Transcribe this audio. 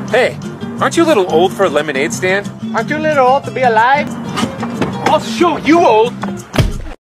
Hey, aren't you a little old for a lemonade stand? Aren't you a little old to be alive? I'll show you old!